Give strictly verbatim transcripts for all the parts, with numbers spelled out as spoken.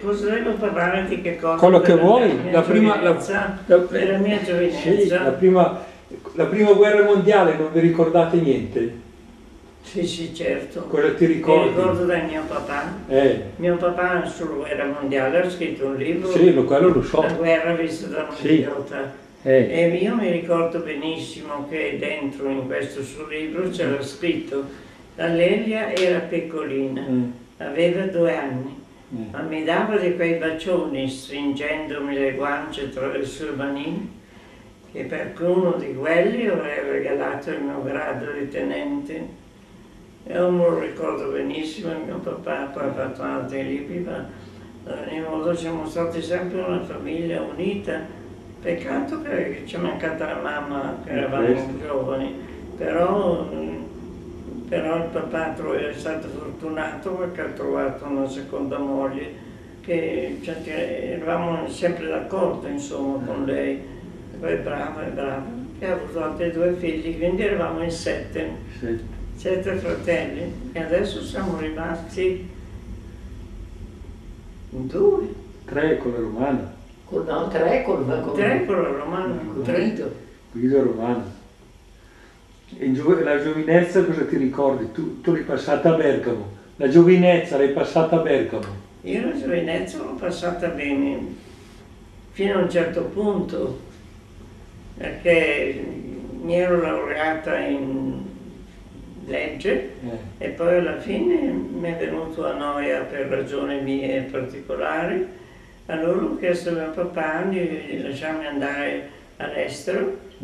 cosa devo parlare di che cosa? Quello che della vuoi, mia la prima, la, la, della mia giovinezza. sì, la, prima, la prima guerra mondiale, non vi ricordate niente? Sì, sì, certo. Cosa ti ricordi? Mi ricordo da mio papà. Eh. Mio papà sulla guerra mondiale ha scritto un libro. Sì, lo, quello lo so. La guerra vista da un sì. idiota. Eh. E io mi ricordo benissimo che dentro in questo suo libro c'era scritto: la Lelia era piccolina, mm. aveva due anni, mm. ma mi dava di quei bacioni stringendomi le guance tra le sue manine, che per uno di quelli avrei regalato il mio grado di tenente. Io me lo ricordo benissimo, mio papà poi ha fatto altri libri, ma ad ogni modo siamo stati sempre una famiglia unita. Peccato che ci è mancata la mamma, che eravamo giovani, però, però il papà è stato fortunato perché ha trovato una seconda moglie, che cioè, eravamo sempre d'accordo insomma con lei, poi brava e brava, e ha avuto altri due figli, quindi eravamo in sette, sì. sette fratelli, e adesso siamo rimasti in due. Tre con la romana. No, tre con la tre con la romana, con Guido. Guido romana. E la giovinezza cosa ti ricordi? Tu, tu l'hai passata a Bergamo. La giovinezza l'hai passata a Bergamo. Io la giovinezza l'ho passata bene, fino a un certo punto, perché mi ero laureata in legge eh. e poi alla fine mi è venuto a noia per ragioni mie particolari. Allora ho chiesto a mio papà di lasciarmi andare all'estero, mm.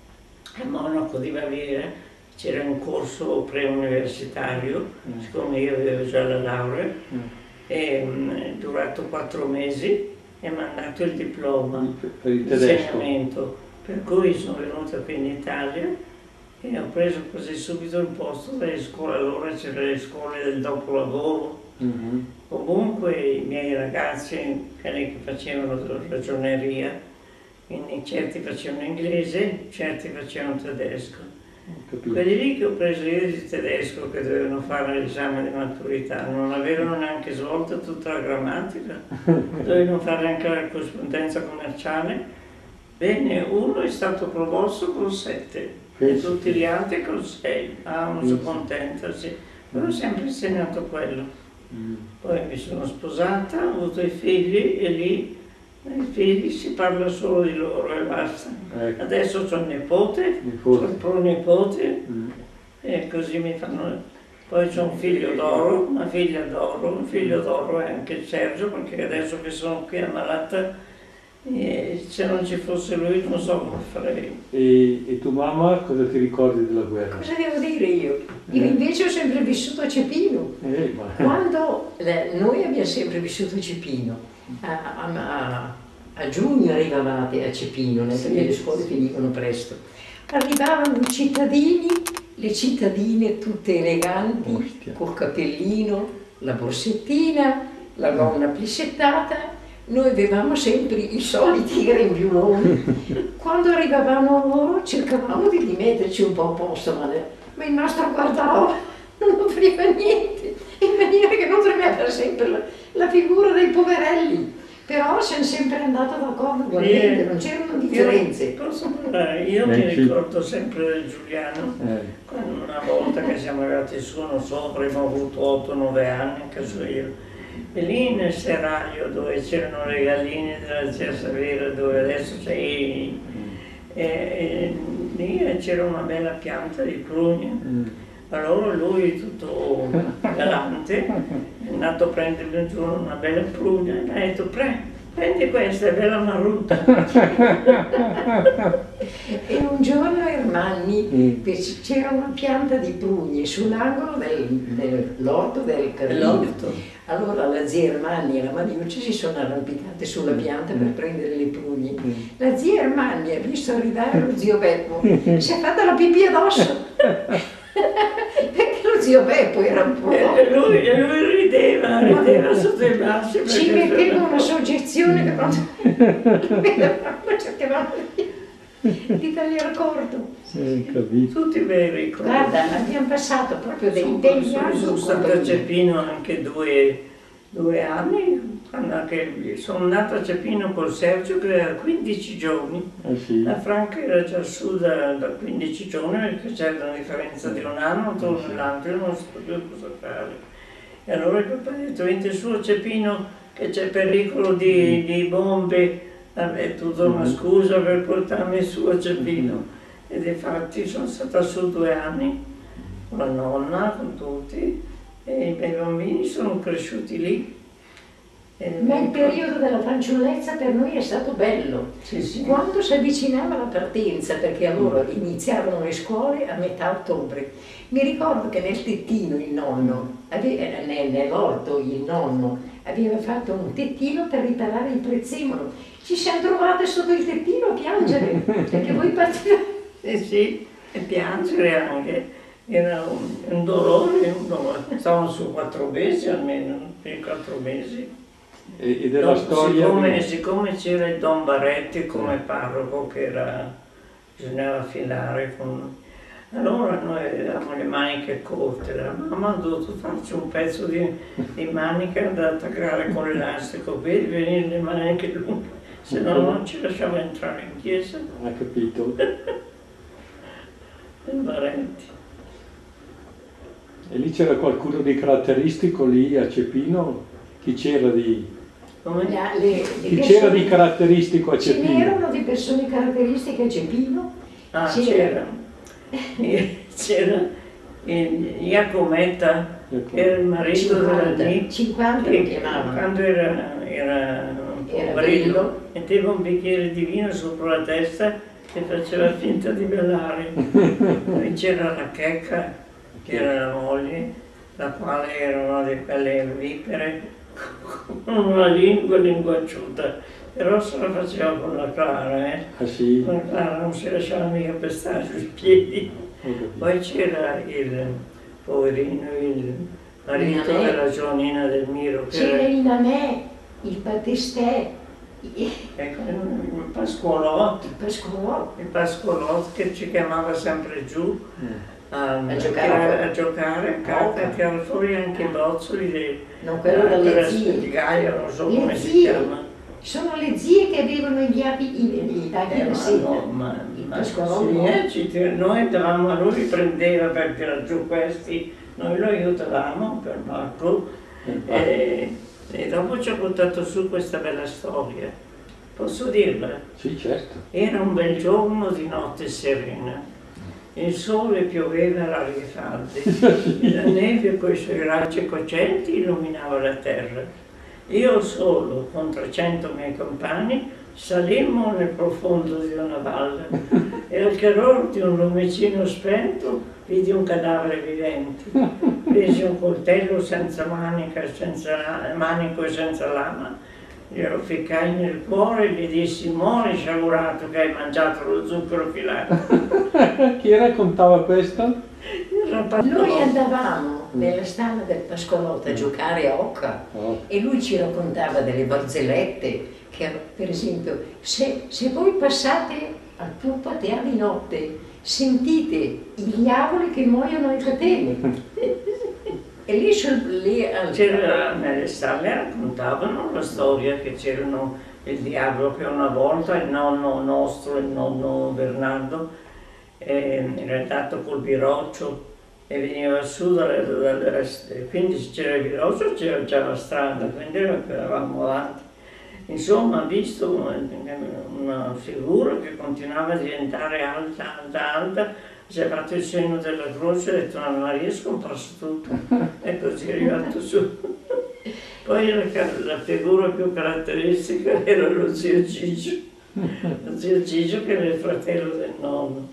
a Monaco di Baviera, c'era un corso pre-universitario, mm. siccome io avevo già la laurea, mm. e è durato quattro mesi e mi ha dato il diploma per il di insegnamento, per cui sono venuta qui in Italia e ho preso così subito il posto delle scuole, allora c'erano le scuole del dopolavoro. Mm-hmm. Comunque i miei ragazzi, quelli che facevano ragioneria, quindi certi facevano inglese, certi facevano tedesco. Quelli lì che ho preso io di tedesco, che dovevano fare l'esame di maturità, non avevano neanche svolto tutta la grammatica, dovevano fare anche la corrispondenza commerciale. Bene, uno è stato promosso con sette e tutti gli altri con sei. Ah, non sono contenta, sì. Però ho sempre insegnato quello. Poi mi sono sposata, ho avuto i figli e lì i figli si parla solo di loro e basta. Ecco. Adesso ho il nipote, ho il pronipote mm. e così mi fanno. Poi c'ho un figlio d'oro, una figlia d'oro, un figlio d'oro è anche Sergio, perché adesso che sono qui ammalata, e se non ci fosse lui non so come farei. E, e tu mamma cosa ti ricordi della guerra? Cosa devo dire io? Io eh. invece ho sempre vissuto a Cepino. Eh, ma... Quando le, noi abbiamo sempre vissuto a Cepino, a, a, a giugno arrivavate a Cepino, sì, perché le scuole finivano presto. Arrivavano i cittadini, le cittadine tutte eleganti, Ostia. Col cappellino, la borsettina, la gonna plissettata. Noi avevamo sempre i soliti grembiuloni. Quando arrivavano loro cercavamo di, di metterci un po' a posto, ma, le, ma il nostro guardaroba non offriva niente, in maniera che non tremava sempre la, la figura dei poverelli. Però siamo sempre andati d'accordo ugualmente, eh, non c'erano differenze. Io, posso parlare? Io eh, mi sì. ricordo sempre del Giuliano, eh. quando una volta che siamo arrivati su, non so, avremmo avuto otto nove anni, anche so io. E lì nel serraglio dove c'erano le galline della zia Savera, dove adesso c'è, e, e, lì c'era una bella pianta di prugne. Mm. Allora lui, tutto galante, è andato a prendermi un giorno una bella prugna e mi ha detto: Pre, prendi questa, è bella marruta. E un giorno Ermanni, mm. c'era una pianta di prugne sull'angolo dell'orto del, del Carlino. Allora la zia Ermanni e la Mariucci si sono arrampicate sulla pianta per prendere le prugne. Mm. La zia Ermanni ha visto arrivare lo zio Beppo, si è fatta la pipì addosso. Perché lo zio Beppo era un po'. E lui, e lui rideva, rideva sotto i bassi. Ci metteva una soggezione che quando cercavamo di tagliare corto. Sì, capito. Tutti bei ricordi. Guarda, abbiamo passato proprio dei tempi. Sono stata a Cepino anche due, due anni, quando che sono andata a Cepino col Sergio che aveva quindici giorni. Eh sì. La Franca era già su da, da quindici giorni perché c'era una differenza di un anno tra uno e l'altro, io non sapevo più cosa fare. E allora il papà ha detto, vieni su a Cepino che c'è pericolo di, di bombe, è tutta una scusa per portarmi su a Cepino. Ed infatti sono stata su due anni con la nonna, con tutti, e i miei bambini sono cresciuti lì. E Ma il periodo della fanciullezza per noi è stato bello. Sì, sì. Quando si avvicinava la partenza, perché allora iniziavano le scuole a metà ottobre, mi ricordo che nel tettino il nonno, aveva- nel- nell'orto il nonno aveva fatto un tettino per riparare il prezzemolo. Ci siamo trovate sotto il tettino a piangere, perché voi partivate. Eh sì, e piangere anche, era un, un dolore, un dolore. Stavano su quattro mesi almeno, per quattro mesi. E, e della No, storia... siccome, di- siccome c'era il Don Barretti come parroco che era, bisognava filare con... Allora noi avevamo le maniche corte, la mamma ha dovuto farci un pezzo di, di manica da attaccare con l'elastico, vedi venire le maniche lunghe, se no non ci lasciava entrare in chiesa. Ha capito? Il Barretti. E lì c'era qualcuno di caratteristico lì a Cepino? Chi c'era di, Come? La- le- le chi persone- c'era di caratteristico a Ce Cepino? n'erano di persone caratteristiche a Cepino. Ah, C'era. c'era. C'era il Iacometta, che era il marito della cinquanta, Nì, cinquanta lo che chiamavano. quando era, era un Era poverello, bello. metteva un bicchiere di vino sopra la testa e faceva finta di ballare. Poi c'era la Checca, che era la moglie, la quale era una di quelle vipere, con una lingua linguacciuta, però se la faceva con la Clara, eh. Ah sì? Con la Clara non si lasciava mica pestare sui piedi. Ho capito. Poi c'era il poverino, il marito Nanè. della Giovannina del Miro, che C'era era il Nanè, il Battistè, il ecco, il Pasqualot, Pasqualò. il Pasqualot che ci chiamava sempre giù a, A giocare. a giocare a carta, Oca. a tirare fuori anche i bozzoli, le, Non quello dalle le zie. di Gaia, non so Le come si zie. chiama. Sono le zie che avevano gli abiti, i tagli Eh, da ma seta. no, ma, Il ma Pasqualò sì, no. eh, ci tira- noi davamo a lui, li prendeva per tirare giù questi, noi lo aiutavamo per Marco e, e dopo ci ha buttato su questa bella storia. Posso dirla? Sì, certo. Era un bel giorno di notte serena, il sole pioveva a raggi caldi, e la neve coi suoi raggi cocenti illuminava la terra. Io solo, con trecento miei compagni, salimmo nel profondo di una valle e al calor di un lumicino spento vidi un cadavere vivente. Presi un coltello senza manica, senza la- manico e senza lama, glielo ficcai nel cuore e gli dissi: muori sciagurato che hai mangiato lo zucchero filato. Chi raccontava questo? Il rapaz- Noi andavamo nella stalla del Pasqualotto a giocare a Occa Oh. e lui ci raccontava delle barzellette che, per esempio, se, se voi passate al Puppatea di notte, sentite i diavoli che muoiono ai catene. E lì, sul, lì al- C'era, nelle stalle raccontavano la storia che c'erano il diavolo che una volta il nonno nostro, il nonno Bernardo, eh, era andato col biroccio e veniva su dalle, dalle, quindi se c'era il biroccio c'era già la strada, quindi eravamo avanti. Insomma, ha visto una, una figura che continuava a diventare alta, alta, alta, si è fatto il segno della croce e ha detto: Anna Maria, è scomparso tutto. E così è arrivato su. Poi la, la figura più caratteristica era lo zio Gigio, lo zio Gigio che era il fratello del nonno.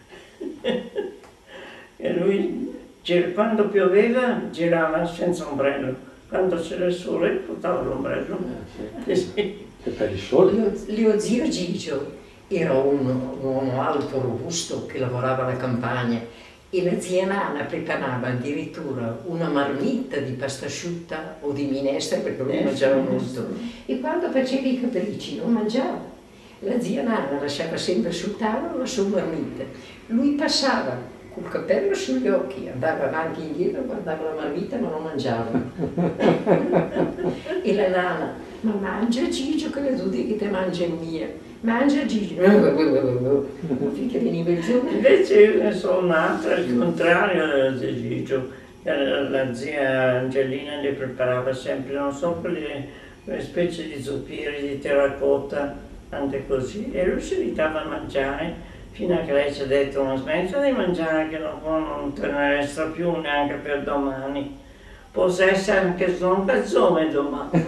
E lui, gir- quando pioveva, girava senza ombrello, quando c'era il sole portava l'ombrello. Eh, Eh sì. sì. Che per il sole. Lo, lo zio Gigio era un, un uomo alto, robusto, che lavorava alla campagna e la zia Nana preparava addirittura una marmitta di pasta asciutta o di minestra, perché lui Eh, mangiava sì, molto. E quando faceva i capricci non mangiava. La zia Nana lasciava sempre sul tavolo la sua marmitta. Lui passava col cappello sugli occhi, andava avanti e indietro, guardava la marmita ma non mangiava. E la nana, ma mangia Gigio che le tutti che te mangia è mia, mangia Gigio. Finché veniva il giorno. Invece io ne sono nata al contrario di Gigio. La, la zia Angelina le preparava sempre, non so, quelle, quelle specie di zuppieri di terracotta, tante così, e lui si ritava a mangiare fino a che lei ci ha detto: non smetta di mangiare che non, non te ne resta più neanche per domani, può essere anche solo un pezzone domani.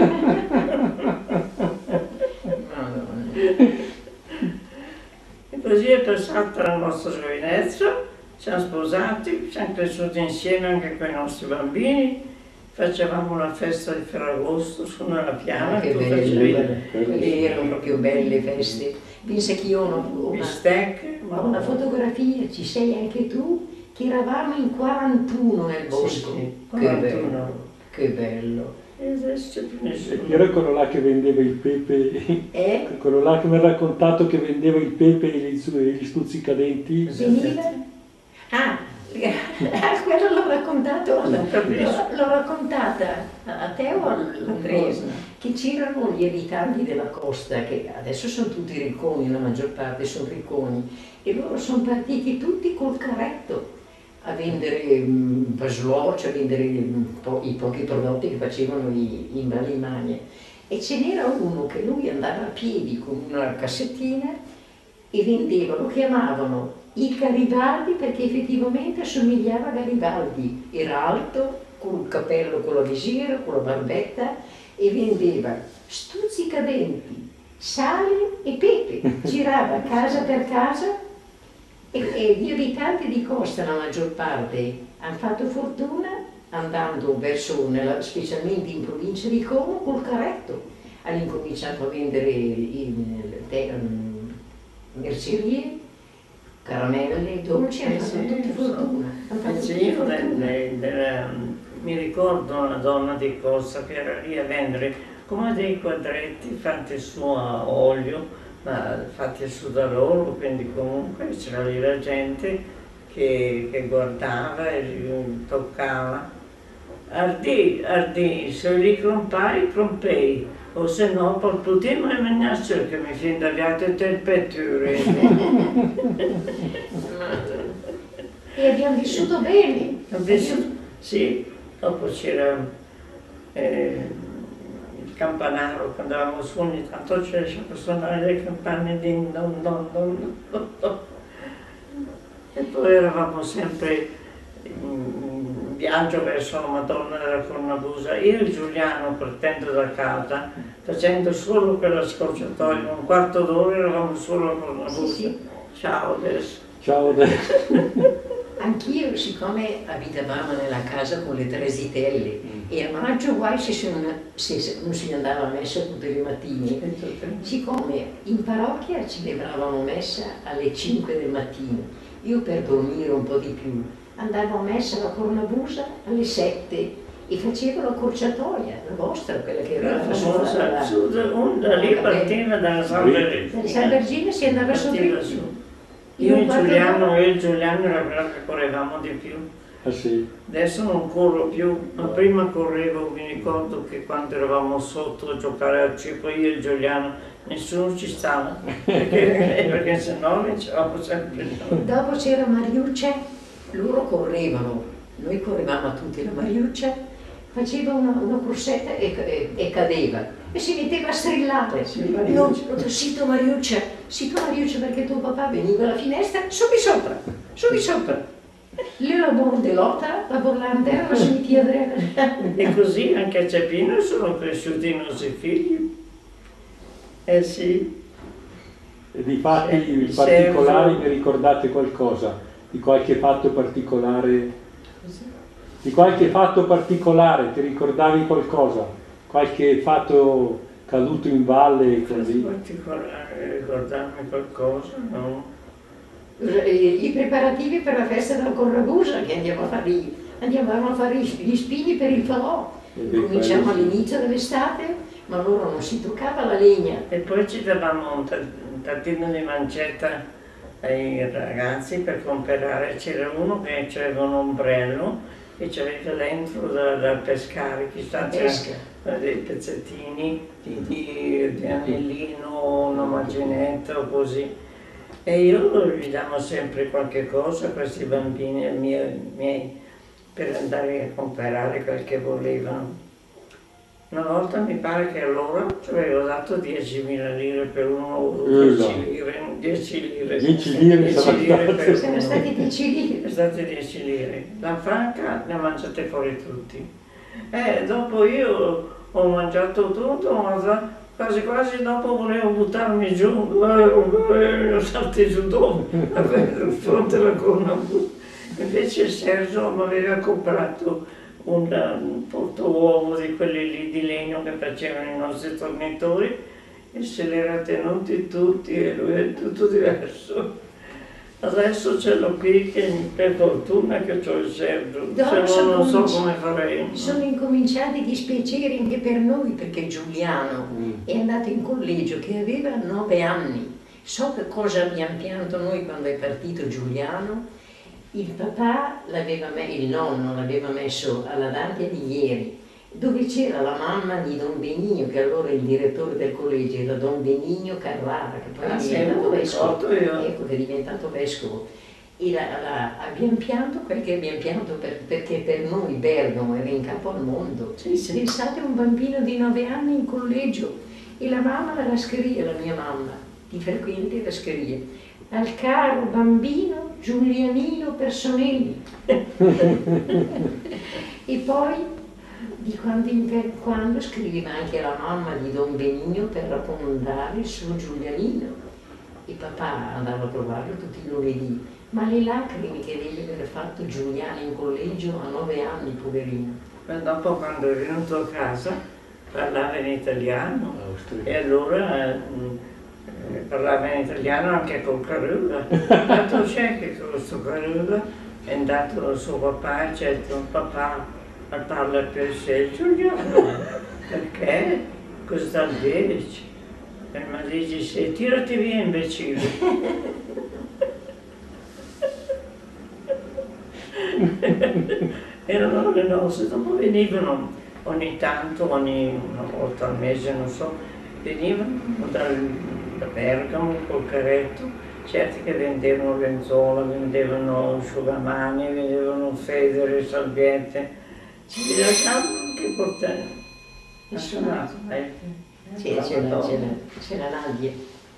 E così è passata la nostra giovinezza. Siamo sposati, siamo cresciuti insieme anche con i nostri bambini, facevamo una festa di Ferragosto su nella piana. Ah, che belle, quelle erano proprio belle feste. Pensa che io ho una, una, una fotografia, ci sei anche tu, che eravamo in quarantuno nel bosco. Sì, sì, che bello, che bello. E adesso più nessuno. Era quello là che vendeva il pepe, eh? quello là che mi ha raccontato che vendeva il pepe e gli, gli stuzzicadenti. Veniva? Ah, quello l'ho raccontato, l'ho raccontata a te o all'Andrea, che c'erano gli abitanti della costa, che adesso sono tutti ricconi, la maggior parte sono ricconi, e loro sono partiti tutti col carretto a vendere um, pasluoc, a vendere um, po i pochi prodotti che facevano i, in Valle Manie. E ce n'era uno che lui andava a piedi con una cassettina e vendeva, lo chiamavano il Garibaldi perché effettivamente assomigliava a Garibaldi, era alto, con il cappello, con la visiera, con la barbetta, e vendeva stuzzicadenti, sale e pepe, girava casa per casa e, e gli abitanti di costa, la maggior parte, hanno fatto fortuna andando verso, nella, specialmente in provincia di Como, col carretto. Hanno incominciato a vendere in, in, mercerie, caramelle, dolci, hanno fatto tutti fortuna. Io le, le, le, mi ricordo una donna di costa che era lì a vendere come dei quadretti fatti su a olio, ma fatti su da loro, quindi comunque c'era lì la gente che, che guardava e toccava. Ardì, ardì, se li crompai, crompei, o se no per potermi mangiare che mi finda viate temperature. E abbiamo vissuto bene. Vissuto, sì, dopo c'era eh, il campanaro, quando andavamo su ogni tanto c'era a suonare le campane din don don don don don. E poi eravamo sempre in viaggio verso la Madonna della Cornabusa. Io e Giuliano, partendo da casa, facendo solo quella scorciatoia, un quarto d'ora eravamo solo a Cornabusa. Sì, sì. Ciao adesso. Ciao adesso. Anch'io, siccome abitavamo nella casa con le tre zitelle e a maggio guai se, se, non, se, se non si andava a messa tutte le mattine, siccome in parrocchia celebravamo messa alle cinque del mattino, io per dormire un po' di più andavo a messa alla Cornabusa alle sette e facevo la corciatoia, la vostra, quella che era la famosa. Su, da lì partiva dalla San Vergine. Da San Vergine si andava su. Io e Giuliano, io e Giuliano era quello che correvamo di più. Ah, sì. Adesso non corro più, ma prima correvo, mi ricordo che quando eravamo sotto a giocare al cibo io e Giuliano, nessuno ci stava, perché, perché se no vincevamo sempre noi. Dopo c'era Mariuccia, loro correvano, noi correvamo a tutti la Mariuccia, faceva una, una corsetta e, e, e cadeva. E si metteva a strillare. Sì, no, sito Mariuccia, sito Mariuccia perché tuo papà veniva alla finestra, su di sopra, su di sopra. Lì la bordelota, la borlante era la cimetiera. E così anche a Cepino sono cresciuti i nostri figli. Eh sì. E di fatti particolari mi ricordate qualcosa? Di qualche fatto particolare? Di qualche fatto particolare, ti ricordavi qualcosa? Qualche fatto caduto in valle così? Particolare, ricordarmi qualcosa, no? I preparativi per la festa della Cornabusa, che andiamo a fare, andiamo a fare gli spigni per il falò. Cominciamo all'inizio dell'estate, ma allora non si toccava la legna. E poi ci davamo un tattino di mancetta ai ragazzi per comprare, c'era uno che aveva un ombrello e c'aveva dentro da, da pescare, chissà c'era dei pezzettini di, di, di anellino, una maginetta o così. E io gli davo sempre qualche cosa a questi bambini miei, miei per andare a comprare quel che volevano. Una volta mi pare che allora ci avevo dato diecimila lire per uno, dieci lire, dieci lire. dieci lire, dieci lire per sono stati dieci lire. Sono state dieci lire. La franca ne ha mangiate fuori tutti. E dopo io ho mangiato tutto, ma quasi quasi dopo volevo buttarmi giù, eh, salti giù dopo, di fronte alla corona. Invece Sergio mi aveva comprato un, un portauovo di quelli lì di legno che facevano i nostri tornitori e se li era tenuti tutti e lui è tutto diverso. Adesso ce l'ho qui che per fortuna che ho il Sergio, se no non so come farei. Sono incominciati gli dispiaceri anche per noi perché Giuliano mm. è andato in collegio che aveva nove anni. So che cosa abbiamo pianto noi quando è partito Giuliano. Il papà, il nonno l'aveva messo alla Dantia di ieri, dove c'era la mamma di Don Benigno, che allora è il direttore del collegio, era Don Benigno Carrara, che poi ah, è diventato vescovo. Ecco, che è diventato vescovo. E la, la, abbiamo pianto perché abbiamo pianto per, perché per noi Bergamo era in capo al mondo. Sì, sì. Pensate a un bambino di nove anni in collegio e la mamma la rascheria, la mia mamma, di frequente rascheria. Al caro bambino Giulianino Personelli. E poi di quando, in, quando scriveva anche la mamma di Don Benigno per raccomandare il suo Giulianino. E papà andava a trovarlo tutti i lunedì, ma le lacrime che deve aver fatto Giuliano in collegio a nove anni, poverino. Ma dopo quando è venuto a casa parlava in italiano e allora eh, parlava in italiano anche con Carulla. Tanto c'è che con questo Carulla è andato dal suo papà e ha detto papà parla per sé Giuliano, perché? Cosa dici? E mi dice sì, tirati via imbecille. Erano le nostre, dopo venivano ogni tanto, ogni una volta al mese, non so, venivano dal, da Bergamo col carretto, certi che vendevano lenzuola, vendevano asciugamani, vendevano federe, salviette, ci lasciavano anche i portelli. Ha suonato, eh? Sì, c'è la Nadia.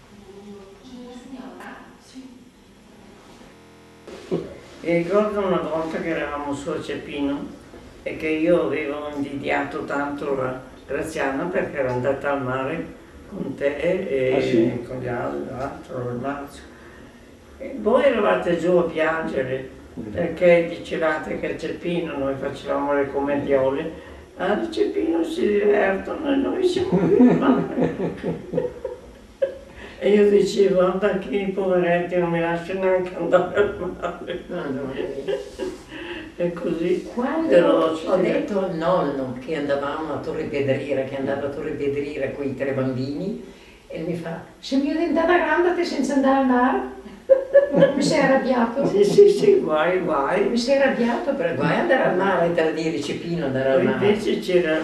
Mi ricordo una volta che eravamo su a Cepino e che io avevo invidiato tanto la Graziana perché era andata al mare con te e ah, sì. con gli altri, l'altro, il Marzio. E voi eravate giù a piangere perché dicevate che a Cepino noi facevamo le commediole. A Cepino si divertono e noi siamo qui al mare. E io dicevo, guarda che i poveretti non mi lasciano neanche andare al mare. No, no. E così. Quando ho detto al nonno che andavamo a Torre Pedriera, che andava a Torre Pedriera con i tre bambini, e mi fa, se mi è diventata grande senza andare al mare? Mi sei arrabbiato? Sì, sì, sì, guai, guai. Mi sei arrabbiato per guai andare al mare, te la dire Cepino andare al mare. Invece c'era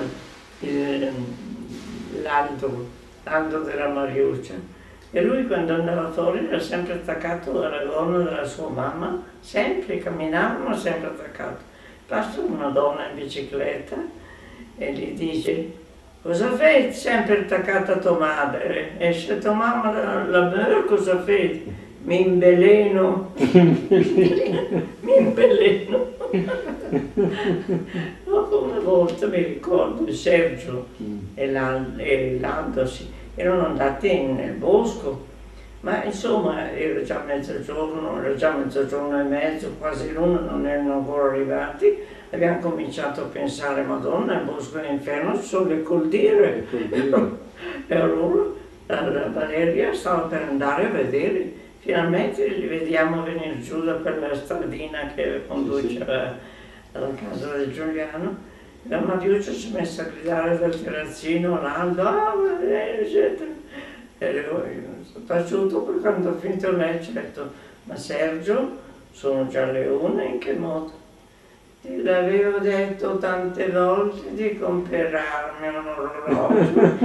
l'Aldo, l'Aldo della Mariuccia. E lui quando andava fuori era sempre attaccato alla gonna della sua mamma, sempre, camminava ma sempre attaccato. Passa una donna in bicicletta e gli dice, cosa fai sempre attaccata a tua madre? Esce tua mamma dalla mera, cosa fai? Mi imbeleno, mi imbeleno. Dopo una volta mi ricordo Sergio e Lando sì, erano andati nel bosco, ma insomma era già mezzogiorno, era già mezzogiorno e mezzo, quasi l'una, non erano ancora arrivati. Abbiamo cominciato a pensare, Madonna, il bosco è l'inferno, ci sono le coldiere. E allora la Valeria stava per andare a vedere. Finalmente li vediamo venire giù da quella stradina che conduce sì, sì. alla casa del Giuliano. La Mariuccia si è messa a gridare dal terrazzino, Lando, ah, eccetera. sono taciuto, poi quando ho finito il match ho detto, ma Sergio, sono già le une, in che modo? Ti l'avevo detto tante volte di comprarmi un orologio.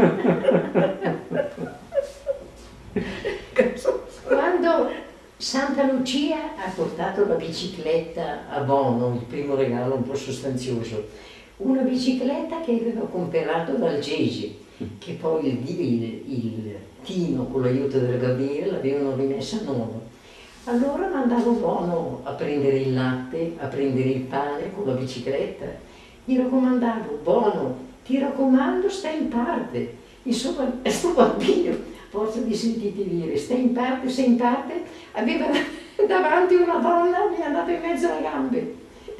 Quando Santa Lucia ha portato la bicicletta a Bono, il primo regalo un po' sostanzioso, una bicicletta che aveva comprato dal Gesi, che poi il, il, il Tino con l'aiuto del Gabriele l'avevano rimessa nuova. Allora mandavo Bono a prendere il latte, a prendere il pane con la bicicletta. Gli raccomandavo, Bono, ti raccomando, stai in parte. Insomma, questo bambino, forza di sentiti dire, stai in parte, stai in parte, aveva davanti una donna, mi è andata in mezzo alle gambe.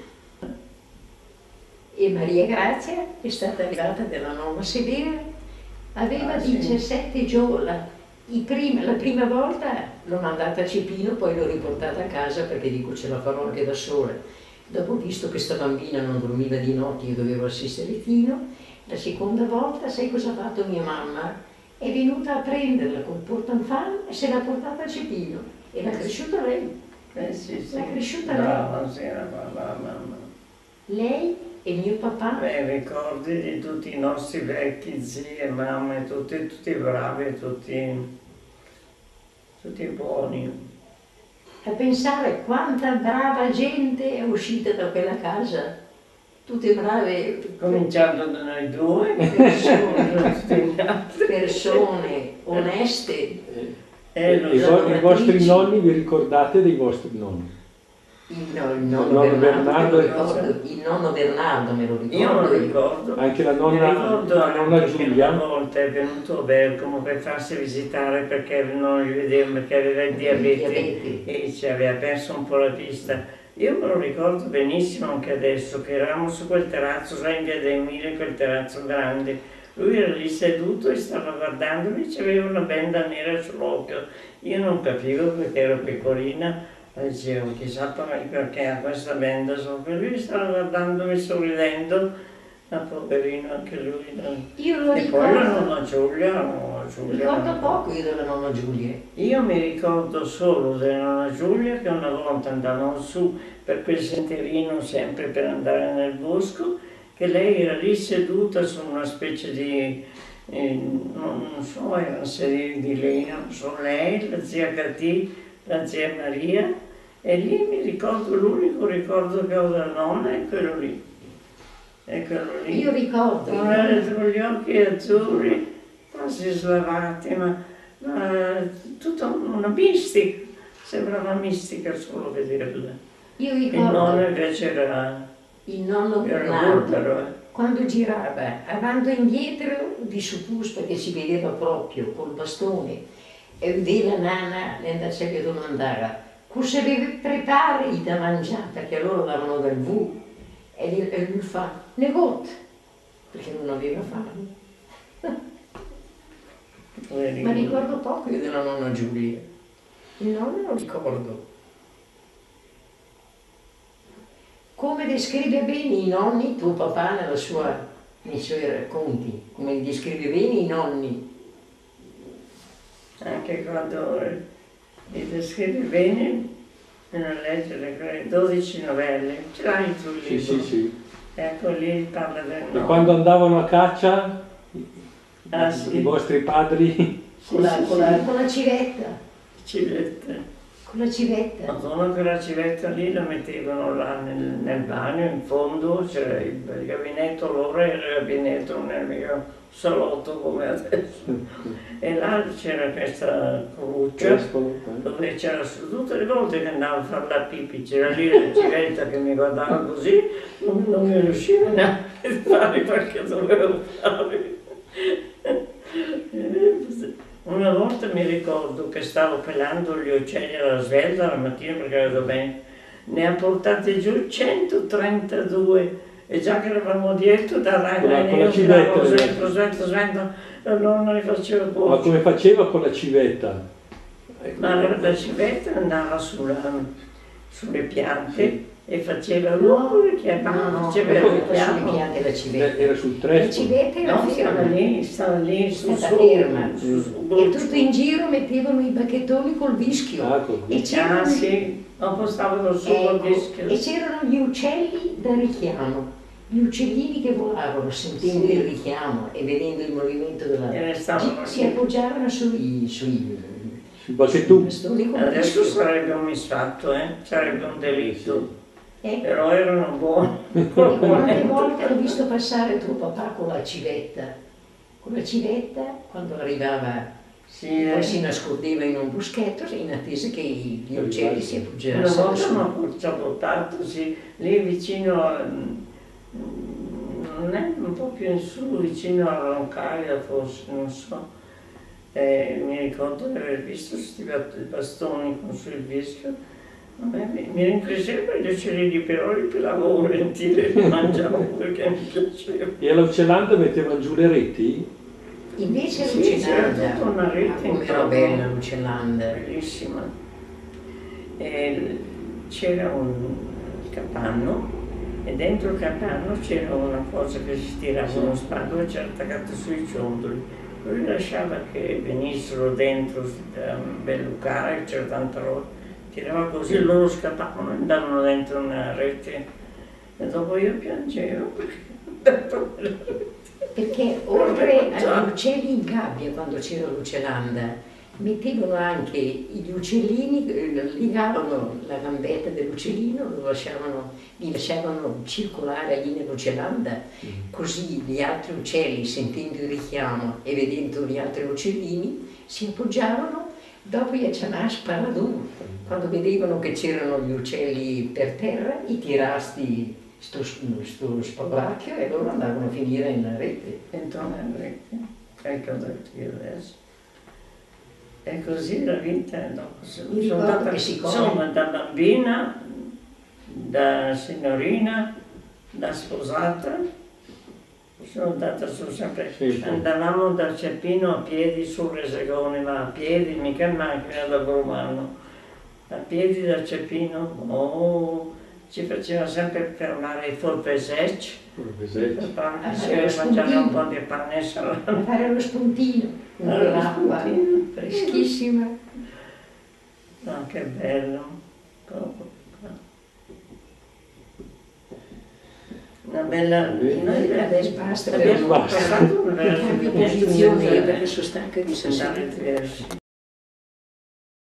E Maria Grazia è stata arrivata dalla nonna Severa, aveva ah, diciassette sì. giorni. I primi, la prima volta l'ho mandata a Cepino, poi l'ho riportata a casa perché dico ce la farò anche da sola. Dopo ho visto che sta bambina non dormiva di notte, io dovevo assistere Tino. La seconda volta, sai cosa ha fatto mia mamma? È venuta a prenderla col portanfan e se l'ha portata a Cepino. E l'ha cresciuta lei. Eh sì, sì. L'ha cresciuta Brava, lei. Sì, brava mamma. Lei e mio papà. Beh, ricordi di tutti i nostri vecchi zii e mamme, tutti, tutti bravi, tutti, tutti buoni. A pensare quanta brava gente è uscita da quella casa, tutte brave. Cominciando da noi due, persone, persone oneste. Eh, I, I vostri nonni, vi ricordate dei vostri nonni? Il, no, il, nonno il, nonno Bernardo, Bernardo ricordo, il nonno Bernardo me lo ricordo. Io me lo ricordo. Anche la nonna, mi ricordo la nonna anche Giulia. Una volta è venuto a Bergamo per farsi visitare perché non gli vedeva, perché aveva il diabete e ci aveva perso un po' la pista. Io me lo ricordo benissimo anche adesso, che eravamo su quel terrazzo, sai, in via dei Mille, quel terrazzo grande. Lui era lì seduto e stava guardandomi, c'aveva una benda nera sull'occhio. Io non capivo perché ero piccolina. Dicevo, chissà perché ha questa benda sopra. Lui stava guardandomi sorridendo, ma poverino anche lui. Io lo e ricordo. poi la nonna Giulia, la nonna Giulia. Ricordo poco io della nonna Giulia. Io mi ricordo solo della nonna Giulia che una volta andavamo su per quel sentierino sempre per andare nel bosco, che lei era lì seduta su una specie di, eh, non, non so, era una serie di legno, non so, lei, la zia Catì, la zia Maria. E lì mi ricordo, l'unico ricordo che ho della nonna è quello lì. È quello lì. Io ricordo. Con gli occhi azzurri, quasi slavati, ma, ma tutta una mistica. Sembrava mistica solo vederla. Io ricordo. Il nonno invece era... Il nonno Bernardo, eh. Quando girava, avanti e indietro di suppus, perché si vedeva proprio col bastone, e vedeva la nana, le andasse a domandare cosa deve preparare da mangiare, perché loro davano del vu, e lui, e lui fa, le gotte, perché non aveva fame. Ma ricordo poco io della nonna Giulia, il nonno lo ricordo. Come descrive bene i nonni tuo papà nella sua, nei suoi racconti, come descrive bene i nonni. Anche quando li descrive bene, nella leggere quelle dodici novelle, ce l'hai tu il libro? Sì, sì, sì. Ecco lì parla del nonno. E quando andavano a caccia, ah, i, sì. i vostri padri? Sì, con, la, sì, con, la, con la civetta. Civetta. Con la civetta. Madonna, quella civetta lì la mettevano là nel, nel bagno, in fondo, c'era il, il gabinetto, loro era il gabinetto, non era mica salotto come adesso. E là c'era questa cuccia, dove c'era tutte le volte che andavo a fare la pipì, c'era lì la civetta che mi guardava così, non, non mi riusciva neanche a fare perché dovevo fare. Una volta mi ricordo che stavo pelando gli uccelli alla svelta la mattina perché avevo bene, ne ha portate giù centotrentadue e già che eravamo dietro da Raina io tiravo sempre, sempre, sempre, la nonna li faceva buono. Ma come faceva con la civetta? Ma la civetta andava sulla, sulle piante, e faceva no, richiamava, no, no, faceva no, il richiamo. sulle chiate la civetta. Era sul La Trespolo. civetta era No, stava ferma. lì, stava lì, su, Stata su, ferma. su, su, E tutto in giro mettevano i bacchettoni col vischio. Ah, col E vischio. Ah, c'erano, sì, dopo stavano su ecco, col vischio. e c'erano gli uccelli da richiamo. Gli uccellini che volavano sentendo Sì. il richiamo e vedendo il movimento della... E restavano si lì. appoggiavano sui, sui Sul bacchettone. bastoni con Adesso vischio. sarebbe un misfatto, eh? Sarebbe un delitto. Ecco. Però erano buoni. E quante volte ho visto passare tuo papà con la civetta? Con la civetta, quando arrivava, Sì, poi eh. si nascondeva in un boschetto in attesa che gli uccelli si Una appoggiassero volta su. mi ha portato, sì, lì vicino, a- non è un po' più in su, vicino alla Roncaia forse, non so. E mi ricordo di aver visto questi bastoni con sul vischio. A me mi, mi rinfresceva gli uccelli di però li pelavo volentieri, li mangiavo perché mi piaceva. E all'Uccelanda mettevano giù le reti? Invece Sì, l'Uccelanda, c'era tutta una rete ah, come era intorno. bella l'Uccelanda. Bellissima. E c'era un capanno e dentro il capanno c'era una cosa che si tirava uno spando e c'era attaccato sui ciondoli. Lui lasciava che venissero dentro da un bel lucare, c'era tanta roba, tirava così e loro scappavano e andavano dentro una rete e dopo io piangevo Perché oltre agli uccelli in gabbia, quando c'era l'Uccelanda, mettevano anche gli uccellini, eh, legavano la gambetta dell'uccellino, lo lasciavano, li lasciavano circolare lì nell'Uccelanda, così gli altri uccelli, sentendo il richiamo e vedendo gli altri uccellini, si appoggiavano, dopo gli c'era sparadù. Quando vedevano che c'erano gli uccelli per terra, i tirasti sto, sto spauracchio e loro andavano a finire in rete. dentro una rete. Ecco io adesso. E così la vita dopo. Mi Sono ricordo andata, che siccome- insomma, da bambina, da signorina, da sposata, sono andata su sempre. Sì, sì. Andavamo da Ceppino a piedi sul Resegone, ma a piedi, mica in macchina da Brumano. A piedi da Ceppino, oh, ci faceva sempre fermare i Forpesec. Forpesec. Per Ah, fare lo mangiare un spuntino. po' di pane e salame. A fare lo spuntino, con Ah, lo quell'acqua spuntino. freschissima. No, che bello. Proprio. Una bella... Noi Adesso basta, abbiamo basta. passato una bella cambio settimana posizione senza perché sono stanca di andare stasera. diversi.